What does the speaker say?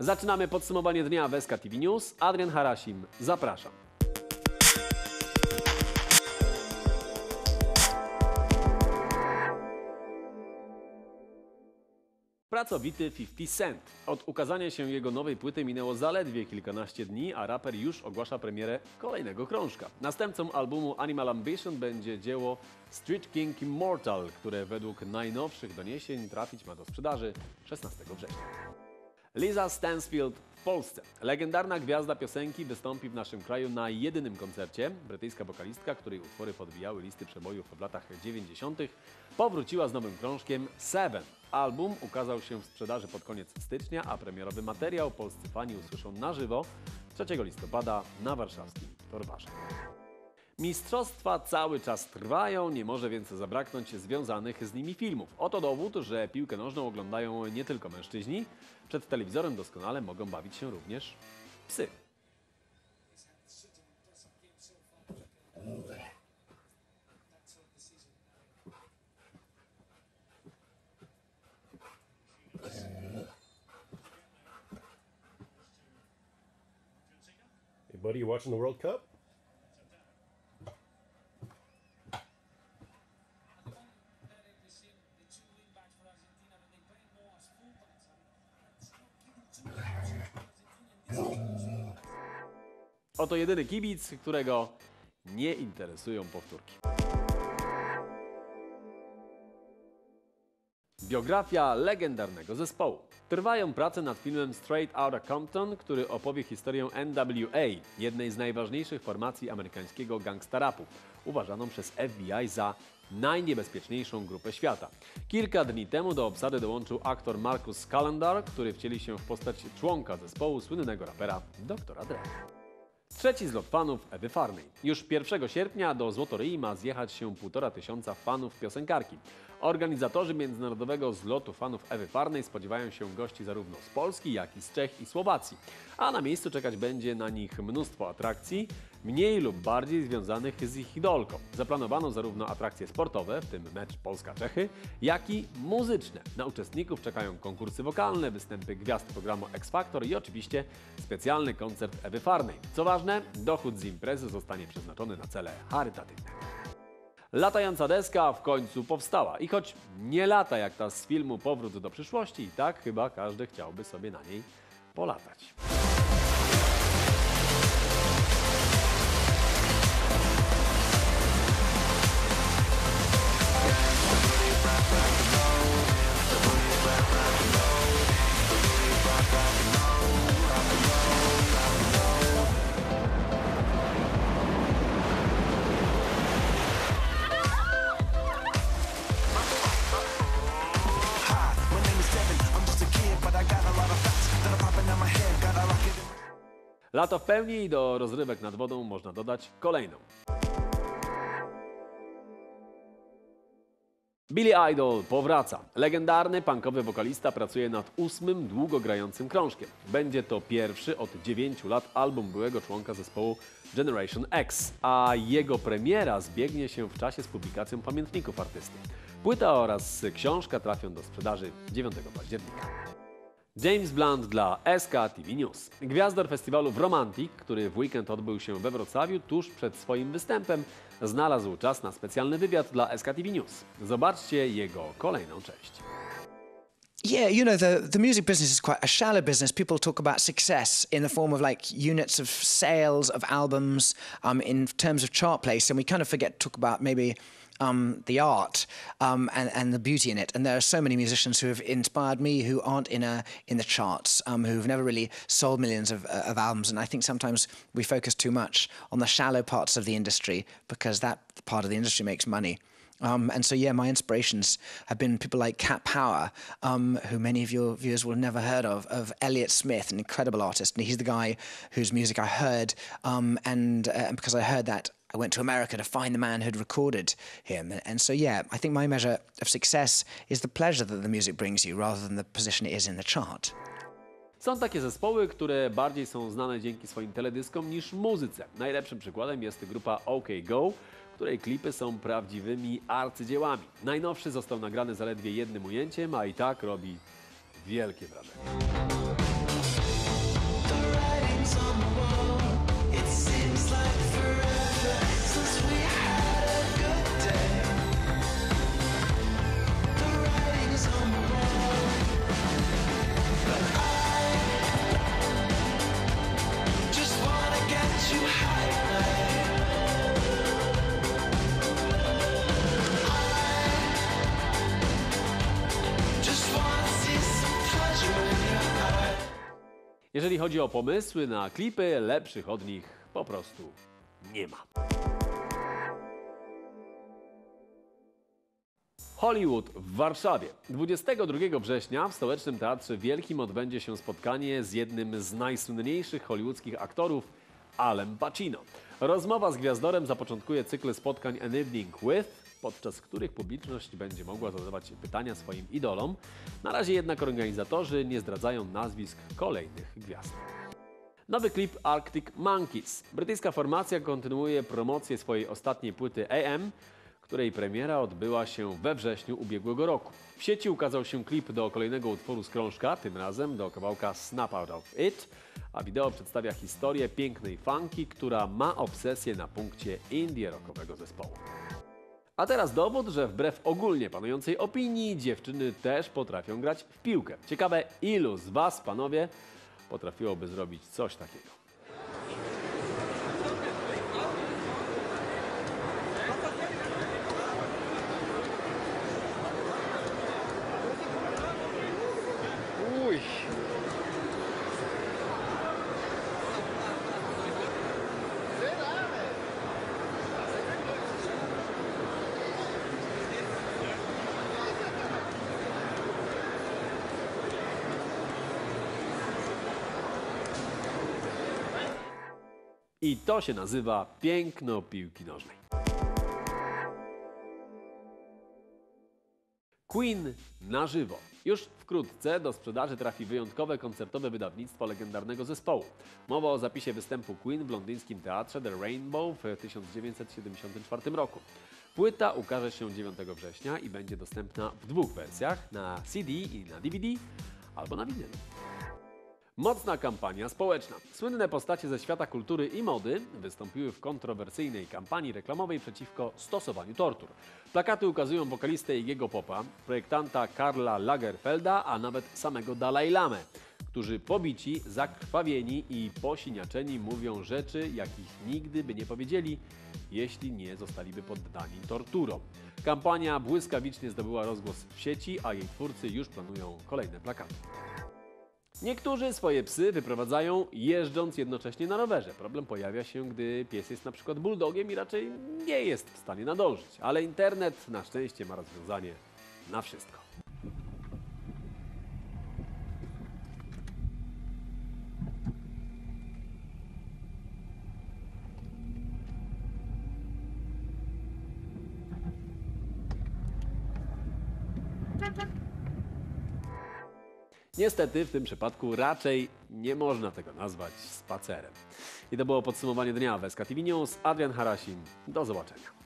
Zaczynamy podsumowanie dnia w SK TV News. Adrian Harasim, zapraszam. Pracowity 50 Cent. Od ukazania się jego nowej płyty minęło zaledwie kilkanaście dni, a raper już ogłasza premierę kolejnego krążka. Następcą albumu Animal Ambition będzie dzieło Street King Immortal, które według najnowszych doniesień trafić ma do sprzedaży 16 września. Lisa Stansfield w Polsce. Legendarna gwiazda piosenki wystąpi w naszym kraju na jedynym koncercie. Brytyjska wokalistka, której utwory podbijały listy przebojów w latach 90., powróciła z nowym krążkiem Seven. Album ukazał się w sprzedaży pod koniec stycznia, a premierowy materiał polscy fani usłyszą na żywo 3 listopada na warszawskim Torwarze. Mistrzostwa cały czas trwają, nie może więc zabraknąć związanych z nimi filmów. Oto dowód, że piłkę nożną oglądają nie tylko mężczyźni. Przed telewizorem doskonale mogą bawić się również psy. Hey buddy, you watching the World Cup? Oto jedyny kibic, którego nie interesują powtórki. Biografia legendarnego zespołu. Trwają prace nad filmem Straight Outta Compton, który opowie historię NWA, jednej z najważniejszych formacji amerykańskiego gangsta rapu, uważaną przez FBI za najniebezpieczniejszą grupę świata. Kilka dni temu do obsady dołączył aktor Marcus Calendar, który wcieli się w postać członka zespołu słynnego rapera Dr. Dre. Trzeci zlot fanów Ewy Farnej. Już 1 sierpnia do Złotoryi ma zjechać się 1500 fanów piosenkarki. Organizatorzy międzynarodowego zlotu fanów Ewy Farnej spodziewają się gości zarówno z Polski, jak i z Czech i Słowacji. A na miejscu czekać będzie na nich mnóstwo atrakcji, mniej lub bardziej związanych z ich idolką. Zaplanowano zarówno atrakcje sportowe, w tym mecz Polska-Czechy, jak i muzyczne. Na uczestników czekają konkursy wokalne, występy gwiazd programu X Factor i oczywiście specjalny koncert Ewy Farnej. Co ważne, dochód z imprezy zostanie przeznaczony na cele charytatywne. Latająca deska w końcu powstała i choć nie lata jak ta z filmu Powrót do przyszłości, i tak chyba każdy chciałby sobie na niej polatać. Lato w pełni i do rozrywek nad wodą można dodać kolejną. Billy Idol powraca. Legendarny punkowy wokalista pracuje nad 8. długo grającym krążkiem. Będzie to pierwszy od 9 lat album byłego członka zespołu Generation X, a jego premiera zbiegnie się w czasie z publikacją pamiętników artysty. Płyta oraz książka trafią do sprzedaży 9 października. James Blunt dla SK TV News. Gwiazdor festiwalu w Romantic, który w weekend odbył się we Wrocławiu tuż przed swoim występem, znalazł czas na specjalny wywiad dla SK TV News. Zobaczcie jego kolejną część. Yeah, you know, the music business is quite a shallow business. People talk about success in the form of like units of sales of albums, in terms of chart place, and we kind of forget to talk about maybe the art and the beauty in it. And there are so many musicians who have inspired me who aren't in the charts, who've never really sold millions of albums. And I think sometimes we focus too much on the shallow parts of the industry because that part of the industry makes money. And so, yeah, my inspirations have been people like Cat Power, who many of your viewers will have never heard of Elliott Smith, an incredible artist. And he's the guy whose music I heard, and because I heard that, I went to America to find the man who'd recorded him. And so, yeah, I think my measure of success is the pleasure that the music brings you rather than the position it is in the chart. Są takie zespoły, które bardziej są znane dzięki swoim teledyskom niż muzyce. Najlepszym przykładem jest grupa OK Go, której klipy są prawdziwymi arcydziełami. Najnowszy został nagrany zaledwie jednym ujęciem, a i tak robi wielkie wrażenie. Jeżeli chodzi o pomysły na klipy, lepszych od nich po prostu nie ma. Hollywood w Warszawie. 22 września w Stołecznym Teatrze Wielkim odbędzie się spotkanie z jednym z najsłynniejszych hollywoodzkich aktorów, Alem Pacino. Rozmowa z gwiazdorem zapoczątkuje cykl spotkań An Evening With, podczas których publiczność będzie mogła zadawać pytania swoim idolom. Na razie jednak organizatorzy nie zdradzają nazwisk kolejnych gwiazd. Nowy klip Arctic Monkeys. Brytyjska formacja kontynuuje promocję swojej ostatniej płyty AM, której premiera odbyła się we wrześniu ubiegłego roku. W sieci ukazał się klip do kolejnego utworu z krążka, tym razem do kawałka Snap Out of It, a wideo przedstawia historię pięknej fanki, która ma obsesję na punkcie indie rockowego zespołu. A teraz dowód, że wbrew ogólnie panującej opinii dziewczyny też potrafią grać w piłkę. Ciekawe, ilu z Was, panowie, potrafiłoby zrobić coś takiego. Uj. I to się nazywa piękno piłki nożnej. Queen na żywo. Już wkrótce do sprzedaży trafi wyjątkowe koncertowe wydawnictwo legendarnego zespołu. Mowa o zapisie występu Queen w londyńskim teatrze The Rainbow w 1974 roku. Płyta ukaże się 9 września i będzie dostępna w dwóch wersjach, na CD i na DVD, albo na winylu. Mocna kampania społeczna. Słynne postacie ze świata kultury i mody wystąpiły w kontrowersyjnej kampanii reklamowej przeciwko stosowaniu tortur. Plakaty ukazują wokalistę Iggy'ego Popa, projektanta Karla Lagerfelda, a nawet samego Dalaj Lamę, którzy pobici, zakrwawieni i posiniaczeni mówią rzeczy, jakich nigdy by nie powiedzieli, jeśli nie zostaliby poddani torturom. Kampania błyskawicznie zdobyła rozgłos w sieci, a jej twórcy już planują kolejne plakaty. Niektórzy swoje psy wyprowadzają jeżdżąc jednocześnie na rowerze. Problem pojawia się, gdy pies jest na przykład bulldogiem i raczej nie jest w stanie nadążyć. Ale internet na szczęście ma rozwiązanie na wszystko. Niestety w tym przypadku raczej nie można tego nazwać spacerem. I to było podsumowanie dnia w SK TV News. Adrian Harasim. Do zobaczenia.